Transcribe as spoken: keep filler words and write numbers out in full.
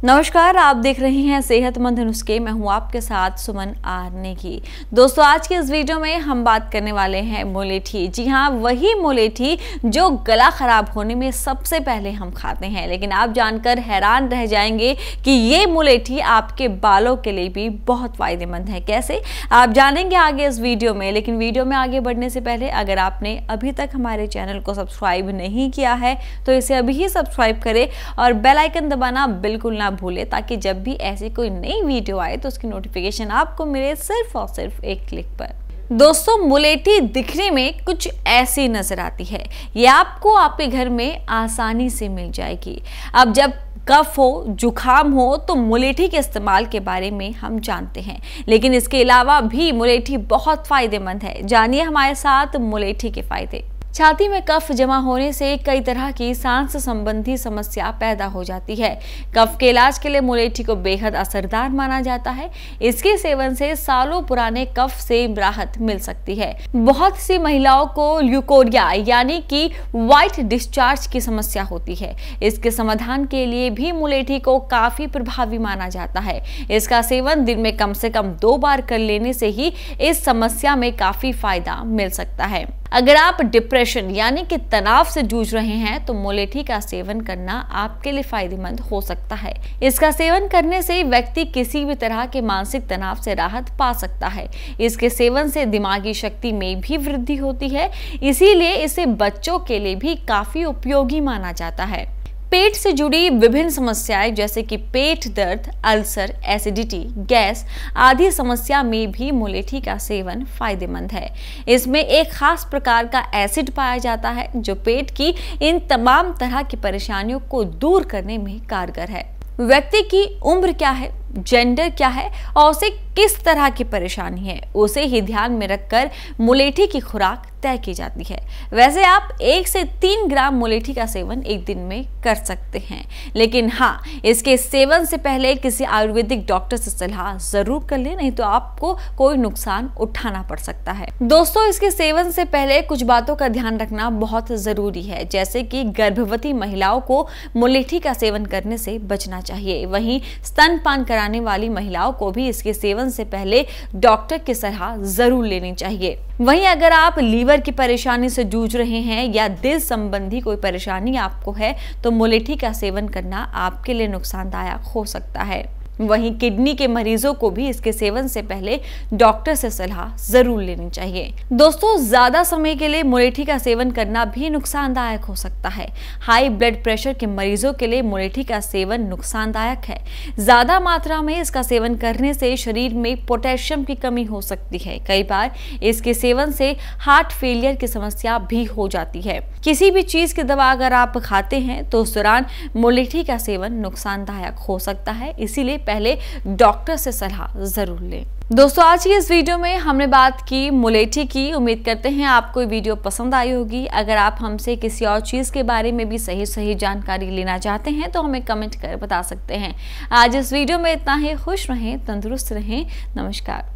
नमस्कार, आप देख रहे हैं सेहतमंद नुस्खे। मैं हूं आपके साथ सुमन आर्ने की। दोस्तों, आज के इस वीडियो में हम बात करने वाले हैं मुलेठी। जी हां, वही मुलेठी जो गला खराब होने में सबसे पहले हम खाते हैं। लेकिन आप जानकर हैरान रह जाएंगे कि ये मुलेठी आपके बालों के लिए भी बहुत फायदेमंद है। कैसे, आप जानेंगे आगे इस वीडियो में। लेकिन वीडियो में आगे बढ़ने से पहले अगर आपने अभी तक हमारे चैनल को सब्सक्राइब नहीं किया है तो इसे अभी ही सब्सक्राइब करें और बेल आइकन दबाना बिल्कुल ना भूले, ताकि जब भी ऐसी कोई नई वीडियो आए तो उसकी नोटिफिकेशन आपको मिले सिर्फ और सिर्फ एक क्लिक पर। दोस्तों, मुलेठी दिखने में कुछ ऐसी नजर आती है। ये आपको आपके घर में आसानी से मिल जाएगी। अब जब कफ हो, जुखाम हो तो मुलेठी के इस्तेमाल के बारे में हम जानते हैं, लेकिन इसके अलावा भी मुलेठी बहुत फायदेमंद है। जानिए हमारे साथ मुलेठी के फायदे। छाती में कफ जमा होने से कई तरह की सांस संबंधी समस्या पैदा हो जाती है। कफ के इलाज के लिए मुलेठी को बेहद असरदार माना जाता है। इसके सेवन से सालों पुराने कफ से राहत मिल सकती है। बहुत सी महिलाओं को ल्यूकोरिया यानी कि व्हाइट डिस्चार्ज की समस्या होती है। इसके समाधान के लिए भी मुलेठी को काफी प्रभावी माना जाता है। इसका सेवन दिन में कम से कम दो बार कर लेने से ही इस समस्या में काफी फायदा मिल सकता है। अगर आप डिप्रेशन यानी कि तनाव से जूझ रहे हैं तो मुलेठी का सेवन करना आपके लिए फायदेमंद हो सकता है। इसका सेवन करने से व्यक्ति किसी भी तरह के मानसिक तनाव से राहत पा सकता है। इसके सेवन से दिमागी शक्ति में भी वृद्धि होती है, इसीलिए इसे बच्चों के लिए भी काफी उपयोगी माना जाता है। पेट से जुड़ी विभिन्न समस्याएं जैसे कि पेट दर्द, अल्सर, एसिडिटी, गैस आदि समस्या में भी मुलेठी का सेवन फायदेमंद है। इसमें एक खास प्रकार का एसिड पाया जाता है जो पेट की इन तमाम तरह की परेशानियों को दूर करने में कारगर है। व्यक्ति की उम्र क्या है, जेंडर क्या है और उसे किस तरह की परेशानी है, उसे ही ध्यान में रखकर मुलेठी की खुराक तय की जाती है। वैसे आप एक से तीन ग्राम मुलेठी का सेवन एक दिन में कर सकते हैं, लेकिन हाँ, इसके सेवन से पहले किसी आयुर्वेदिक डॉक्टर से सलाह जरूर कर लें, नहीं तो आपको कोई नुकसान उठाना पड़ सकता है। दोस्तों, इसके सेवन से पहले कुछ बातों का ध्यान रखना बहुत जरूरी है, जैसे कि गर्भवती महिलाओं को मुलेठी का सेवन करने से बचना चाहिए। वहीं स्तनपान कराने वाली महिलाओं को भी इसके सेवन से पहले डॉक्टर की सलाह जरूर लेनी चाहिए। वहीं अगर आप लीवर की परेशानी से जूझ रहे हैं या दिल संबंधी कोई परेशानी आपको है तो मुलेठी का सेवन करना आपके लिए नुकसानदायक हो सकता है। वहीं किडनी के मरीजों को भी इसके सेवन से पहले डॉक्टर से सलाह जरूर लेनी चाहिए। दोस्तों, ज्यादा समय के लिए मुलेठी का सेवन करना भी नुकसानदायक हो सकता है। हाई ब्लड प्रेशर के मरीजों के लिए मुलेठी का सेवन नुकसानदायक है। ज्यादा मात्रा में इसका सेवन करने से शरीर में पोटेशियम की कमी हो सकती है। कई बार इसके सेवन से हार्ट फेलियर की समस्या भी हो जाती है। किसी भी चीज की दवा अगर आप खाते हैं तो उस दौरान मुलेठी का सेवन नुकसानदायक हो सकता है, इसीलिए पहले डॉक्टर से सलाह जरूर लें। दोस्तों, आज की इस वीडियो में हमने बात की मुलेठी की। उम्मीद करते हैं आपको ये वीडियो पसंद आई होगी। अगर आप हमसे किसी और चीज़ के बारे में भी सही सही जानकारी लेना चाहते हैं तो हमें कमेंट कर बता सकते हैं। आज इस वीडियो में इतना ही। खुश रहें, तंदुरुस्त रहें। नमस्कार।